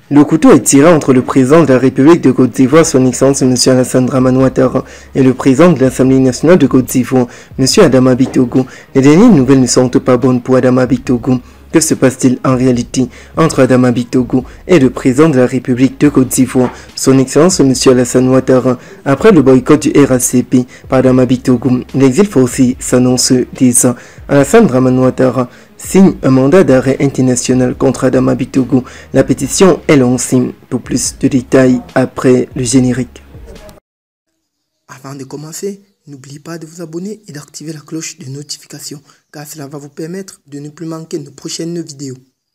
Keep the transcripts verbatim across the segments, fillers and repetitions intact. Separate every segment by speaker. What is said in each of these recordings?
Speaker 1: Le couteau est tiré entre le président de la République de Côte d'Ivoire, son Excellence M. Alassane Dramane Ouattara, et le président de l'Assemblée nationale de Côte d'Ivoire, M. Adama Bitogo. Les dernières nouvelles ne sont pas bonnes pour Adama Bitogo. Que se passe-t-il en réalité entre Adama Bitogo et le président de la République de Côte d'Ivoire, son Excellence M. Alassane Ouattara? Après le boycott du R A C P par Adama Bitogo, l'exil forcé s'annonce déjà. Alassane Dramane Ouattara signe un mandat d'arrêt international contre Adama Bitogo. La pétition est lancée. Pour plus de détails après le générique.
Speaker 2: Avant de commencer, n'oubliez pas de vous abonner et d'activer la cloche de notification, car cela va vous permettre de ne plus manquer nos prochaines vidéos.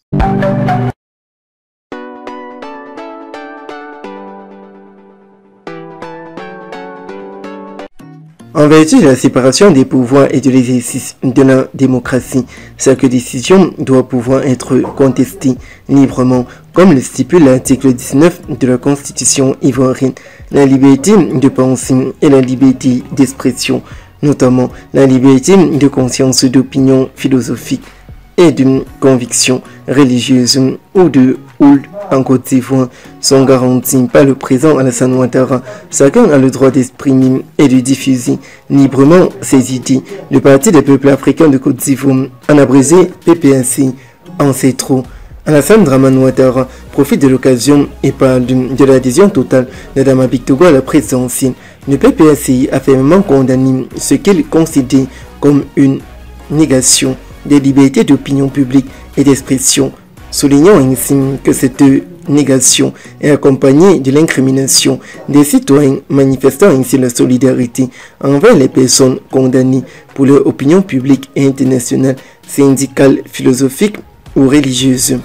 Speaker 1: En vertu de la séparation des pouvoirs et de l'exercice de la démocratie, chaque décision doit pouvoir être contestée librement, comme le stipule l'article dix-neuf de la Constitution ivoirienne. La liberté de pensée et la liberté d'expression, notamment la liberté de conscience, d'opinion philosophique et de conviction religieuse ou de houle en Côte d'Ivoire, sont garanties par le président Alassane Ouattara. Chacun a le droit d'exprimer et de diffuser librement ses idées. Le Parti des peuples africains de Côte d'Ivoire, en abrégé P P A C, en sait trop. Alassane Dramane Ouattara profite de l'occasion et parle de, de l'adhésion totale d'Adama Bitogo à la présidentielle. Le P P A C a fermement condamné ce qu'il considère comme une négation des libertés d'opinion publique et d'expression, soulignant ainsi que cette négation est accompagnée de l'incrimination des citoyens, manifestant ainsi la solidarité envers les personnes condamnées pour leur opinion publique et internationale, syndicale, philosophique ou religieuse.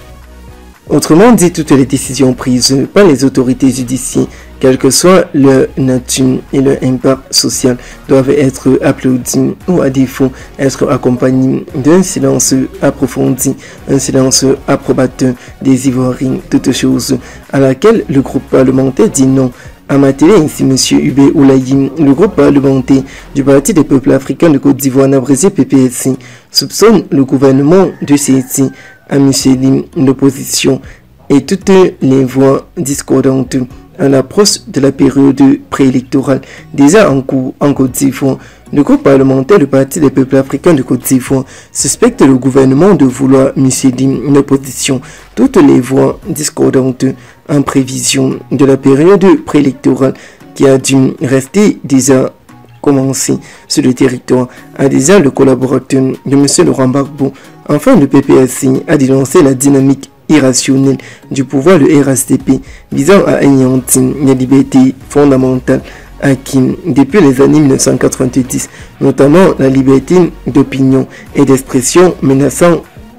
Speaker 1: Autrement dit, toutes les décisions prises par les autorités judiciaires, quelle que soit leur nature et leur impact social, doivent être applaudies ou à défaut être accompagnées d'un silence approfondi, un silence approbateur des Ivoiriens, toute chose à laquelle le groupe parlementaire dit non. A Matéli ainsi M. Hubert Oulayi, le groupe parlementaire du Parti des peuples africains de Côte d'Ivoire, abrégé P P S C, soupçonne le gouvernement de saisir à Micheline l'opposition et toutes les voix discordantes à l'approche de la période préélectorale déjà en cours en Côte d'Ivoire. Le groupe parlementaire du Parti des peuples africains de Côte d'Ivoire suspecte le gouvernement de vouloir Micheline l'opposition, toutes les voix discordantes en prévision de la période préélectorale qui a dû rester déjà commencé sur le territoire, a déjà le collaborateur de M. Laurent Gbagbo. Enfin, le P P A C a dénoncé la dynamique irrationnelle du pouvoir de R A C P visant à anéantir les libertés fondamentales acquises depuis les années mille neuf cent quatre-vingt-dix, notamment la liberté d'opinion et d'expression menaçant.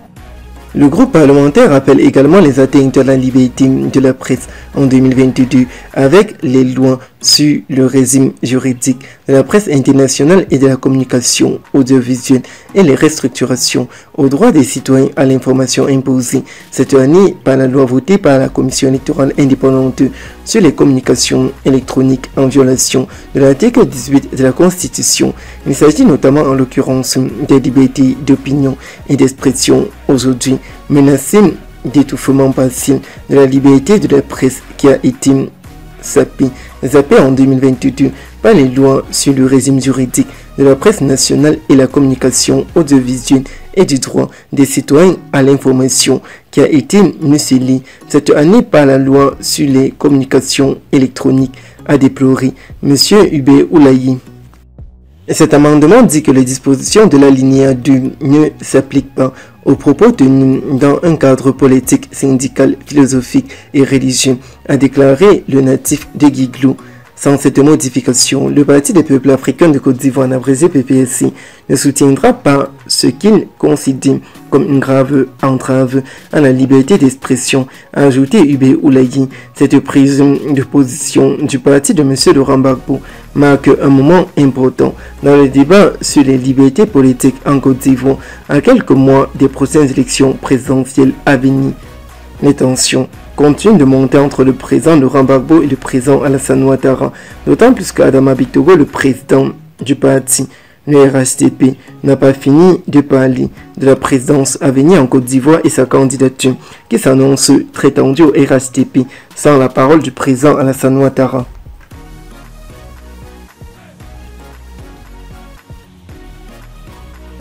Speaker 1: Le groupe parlementaire rappelle également les atteintes à la liberté de la presse en deux mille vingt-deux avec les lois sur le régime juridique de la presse internationale et de la communication audiovisuelle et les restructurations aux droits des citoyens à l'information imposées cette année par la loi votée par la Commission électorale indépendante sur les communications électroniques en violation de l'article dix-huit de la Constitution. Il s'agit notamment en l'occurrence des libertés d'opinion et d'expression aujourd'hui menacées d'étouffement partiel de la liberté de la presse qui a été zappée, zappée en deux mille vingt-deux par les lois sur le régime juridique de la presse nationale et la communication audiovisuelle et du droit des citoyens à l'information qui a été muselée cette année par la loi sur les communications électroniques, a déploré M. Hubert Oulayi. Cet amendement dit que les dispositions de l'alinéa deux ne s'appliquent pas aux propos tenus dans un cadre politique, syndical, philosophique et religieux, a déclaré le natif de Guiglou. Sans cette modification, le Parti des peuples africains de Côte d'Ivoire, abrégé P P S C, ne soutiendra pas ce qu'il considère comme une grave entrave à la liberté d'expression, a ajouté Hubert Oulayi. Cette prise de position du parti de M. Laurent Gbagbo marque un moment important dans le débat sur les libertés politiques en Côte d'Ivoire à quelques mois des prochaines élections présidentielles à venir. Les tensions continuent de monter entre le président Laurent Gbagbo et le président Alassane Ouattara, d'autant plus qu'Adama Bitogo, le président du parti, Le R H D P n'a pas fini de parler de la présidence à venir en Côte d'Ivoire et sa candidature qui s'annonce très tendue au R H D P sans la parole du président Alassane Ouattara.